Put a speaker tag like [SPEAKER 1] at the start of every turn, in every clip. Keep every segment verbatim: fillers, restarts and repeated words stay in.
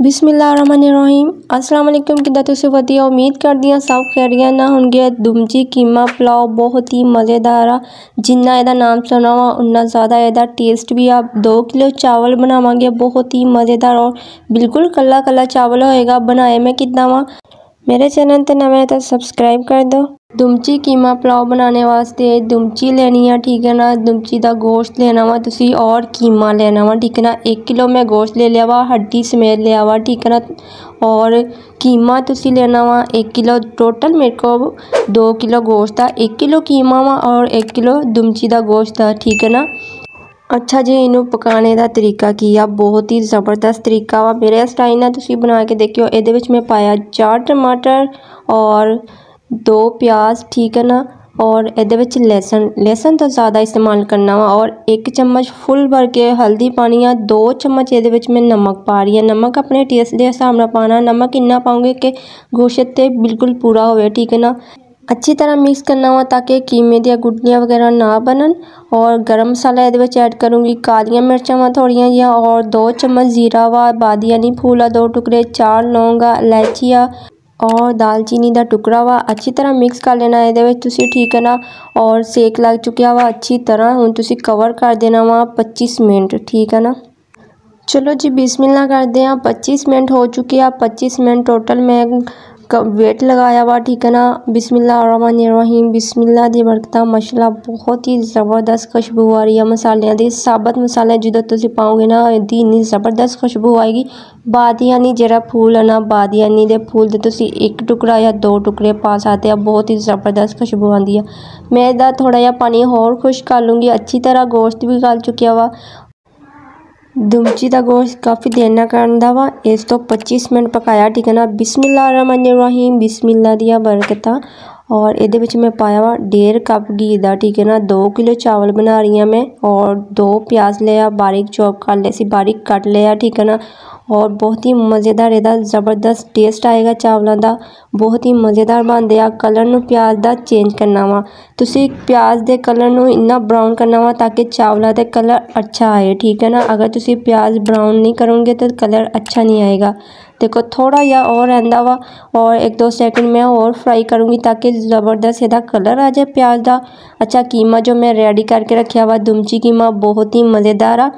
[SPEAKER 1] बिस्मिल्लाहिर्रहमानिर्रहीम अस्सलाम वालेकुम। किदा तुसी वधिया उम्मीद करदी हां सब खैरियत ना होणगे। दुमची कीमा पुलाव बहुत ही मज़ेदार आ। जिन्ना इहदा नाम सुना वा उन्ना ज़्यादा इहदा टेस्ट भी आ। दो किलो चावल बनावांगे, बहुत ही मज़ेदार और बिल्कुल कल्ला कल्ला चावल होएगा। बनाए मैं किद्दां वा, मेरे चैनल ते नवें तो सब्सक्राइब कर दो। दुमची कीमा पुलाव बनाने वास्ते दुमची लेनी है, ठीक है ना। दुमची दा गोश्त लेना वा तुसी और कीमा लेना वा, ठीक है ना। एक किलो मैं गोश्त ले लिया वा, हड्डी समेत लिया वा, ठीक है ना। और कीमा तुसी लेना वा एक किलो। टोटल मेरे को दो किलो गोश्त आ, एक किलो कीमा वा और एक किलो दुमची दा गोश्त आ, ठीक है ना। अच्छा जी, इनू पकाने का तरीका की आ, बहुत ही ज़बरदस्त तरीका वा। मेरे स्टाइल नाल तुसी बना के देखियो। इहदे विच मैं पाया चार टमाटर और दो प्याज, ठीक है ना। और इहदे विच लहसुन लहसुन तो ज़्यादा इस्तेमाल करना वा। और एक चम्मच फुल भर के हल्दी पानी आ। दो चम्मच इहदे विच मैं नमक पा रही है। नमक अपने टेस्ट के हिसाब नाल पाना। नमक इन्ना पाऊंगे कि गोश्त ते बिल्कुल पूरा होवे, ठीक है ना। अच्छी तरह मिक्स करना वा ताकि कीमे दी गुठलियाँ वगैरह ना बनन। और गरम मसाला इहदे विच ऐड करूँगी। कालियां मिर्चां वा थोड़ियां जियां और दो चम्मच जीरा वा, बादियानी फूल आ दो टुकड़े, चार लौंग आ, इलायची आ और दालचीनी दा टुकड़ा वा। अच्छी तरह मिक्स कर लेना इहदे विच तुसी, ठीक है ना। और सेक लग चुकिया वा अच्छी तरह। हुण तुसी कवर कर देना वा पच्चीस मिनट, ठीक है ना। चलो जी बिस्मिल्लाह करते हैं। पच्चीस मिनट हो चुके हैं। पच्चीस मिनट टोटल मैं वेट लगाया वा, ठीक है ना। बिस्मिल्लाहिर्रहमानिर्रहीम, बिस्मिल्लाह दी बरकतां। माशाल्लाह बहुत ही ज़बरदस्त खुशबू आ रही है मसालियां दी। साबत मसाले जो तुसी पाओगे ना, इहदी इन्नी ज़बरदस्त खुशबू आएगी। बादियानी जेहड़ा फूल है ना, बादियानी दे फूल दे तुसी एक टुकड़ा या दो टुकड़े पा सकते हो, बहुत ही ज़बरदस्त खुशबू आती है। मैं इहदा थोड़ा जिहा पानी होर खुश कर लूँगी। अच्छी तरह गोश्त भी गल चुकिया वा। दुमची दा गोश्त काफ़ी देर ना करदा वा। इस तो पच्चीस मिनट पकाया, ठीक है ना। बिस्मिल्लाहिर्रहमानिर्रहीम, बिस्मिल्लाह दियां बरकतां। और इहदे विच मैं पाया वा डेढ़ कप घी दा, ठीक है ना। दो किलो चावल बना रही हूँ मैं। और दो प्याज लिया, बारीक चॉप कर ले सी, बारीक कट लिया, ठीक है ना। और बहुत ही मज़ेदार इहदा ज़बरदस्त टेस्ट आएगा चावलों का। बहुत ही मज़ेदार बनदे आ। कलर नू प्याज दा चेंज करना वा तुसी। प्याज दे कलर नू इन्ना ब्राउन करना वा ताकि चावलों का कलर अच्छा आए, ठीक है ना। अगर तुसी प्याज ब्राउन नहीं करोगे तो कलर अच्छा नहीं आएगा। देखो थोड़ा या और रहिंदा वा और एक दो सेकंड में और फ्राई करूँगी ताकि ज़बरदस्त इहदा कलर आ जाए प्याज दा। अच्छा, कीमा जो मैं रेडी करके रखा वा, दुमची कीमा बहुत ही मज़ेदार आ।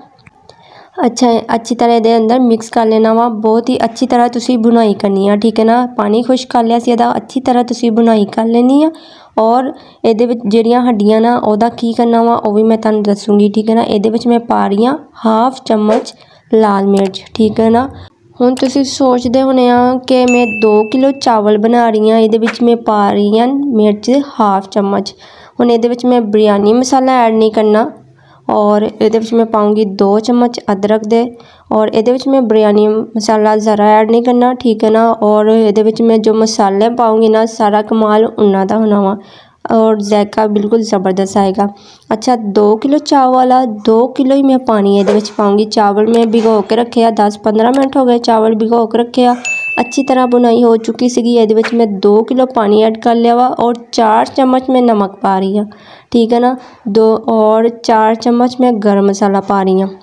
[SPEAKER 1] अच्छा अच्छी तरह इहदे अंदर मिक्स कर लेना वा। बहुत ही अच्छी तरह तुसी बुनाई करनी है, ठीक है ना। पानी खुश कर लिया सी इहदा, अच्छी तरह तुसी बुनाई कर लेनी है। और इहदे विच जेहड़ियां हड्डियां ना ओहदा की करना वा वो भी मैं तुहानूं दसूँगी, ठीक है ना। इहदे विच मैं पा रही हां हाफ चम्मच लाल मिर्च, ठीक है ना। हुण तुसी सोचदे होने आ कि मैं दो किलो चावल बना रही हां, इहदे विच मैं पा रही हां मिर्च हाफ चम्मच। हुण इहदे विच मैं बिरयानी मसाला ऐड नहीं करना। और इहदे विच मैं पाऊँगी दो चम्मच अदरक दे। और इहदे विच मैं बिरयानी मसाला ज़रा ऐड नहीं करना, ठीक है ना। और इहदे विच मैं जो मसाले पाऊँगी ना, सारा कमाल उन्ना दा होना वा। और जायका बिल्कुल ज़बरदस्त आएगा। अच्छा, दो किलो चावल आ, दो किलो ही मैं पानी इहदे विच पाऊँगी। चावल मैं भिगो के रखे आ, दस पंद्रह मिनट हो गए चावल भिगो के रखे आ। अच्छी तरह बुनाई हो चुकी सी। इहदे विच मैं दो किलो पानी ऐड कर लिया वा। और चार चम्मच मैं नमक पा रही हूँ, ठीक है ना। दो और चार चम्मच मैं गर्म मसाला पा रही हूँ।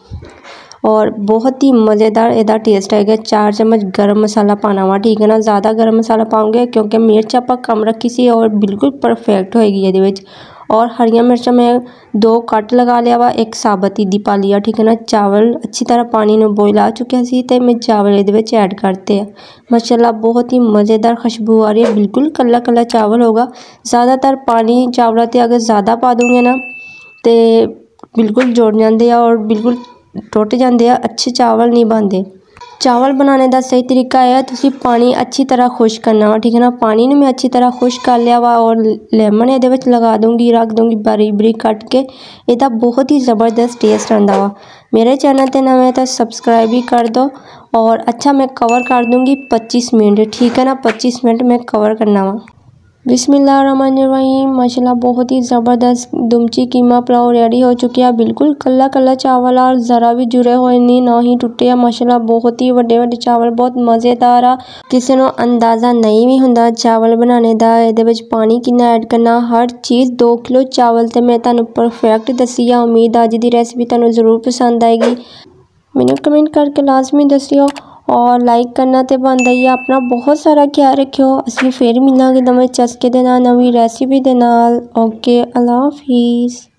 [SPEAKER 1] और बहुत ही मज़ेदार इहदा टेस्ट आएगा। चार चम्मच गर्म मसाला पाना वा, ठीक है ना। ज़्यादा गर्म मसाला पाऊँगे क्योंकि मिर्च आपां कम रखी सी और बिल्कुल परफेक्ट होएगी इहदे विच। और हरियां मिर्चां मैं दो कट लगा लिया वा, एक साबत ही दी पा लिया, ठीक है ना। चावल अच्छी तरह पानी नू बॉयल आ चुकिया सी ते मैं चावल इहदे विच ऐड करते हैं। माशाल्लाह बहुत ही मज़ेदार खुशबू आ रही है, बिल्कुल कल्ला कल्ला चावल होगा। ज़्यादातर पानी चावलों ते अगर ज़्यादा पा दूँगे ना तो बिल्कुल जुड़ जाते हैं और बिल्कुल टुट जाते हैं, अच्छे चावल नहीं बनते। चावल बनाने का सही तरीका है तुसी पानी अच्छी तरह खुश करना वा, ठीक है ना। पानी ने मैं अच्छी तरह खुश कर लिया वा। और लेमन इहदे विच लगा दूँगी, रख दूँगी बारीक बारीक कट के। इहदा बहुत ही ज़बरदस्त टेस्ट आंदा वा। मेरे चैनल ते नवें तो सब्सक्राइब भी कर दो। और अच्छा, मैं कवर कर दूँगी पच्चीस मिनट, ठीक है ना। पच्चीस मिनट मैं कवर करना वा। बिस्मिल्लाहिर्रहमानिर्रहीम, माशाल्लाह बहुत ही ज़बरदस्त दुमची कीमा पुलाव रेडी हो चुकी है। बिल्कुल कल्ला कल्ला चावल और ज़रा भी जुड़े हुए नहीं, ना ही टुटे आ। माशाल्लाह बहुत ही वड्डे वड्डे चावल, बहुत मज़ेदार आ। किसी नूं अंदाज़ा नहीं भी हुंदा चावल बनाने दा। इहदे विच पानी किन्ना ऐड करना, हर चीज़। दो किलो चावल ते मैं तुहानूं परफेक्ट दस्सी आ। उम्मीद अज दी रेसिपी तुहानूं ज़रूर पसंद आएगी। मैनूं कमेंट करके लाजमी दस्सिओ। और लाइक करना तो बनता ही है। अपना बहुत सारा ख्याल रखियो। असीं फिर मिलांगे नवें चस्के दे नाल नवीं रैसिपी दे नाल। ओके, अल्लाह हाफिज़।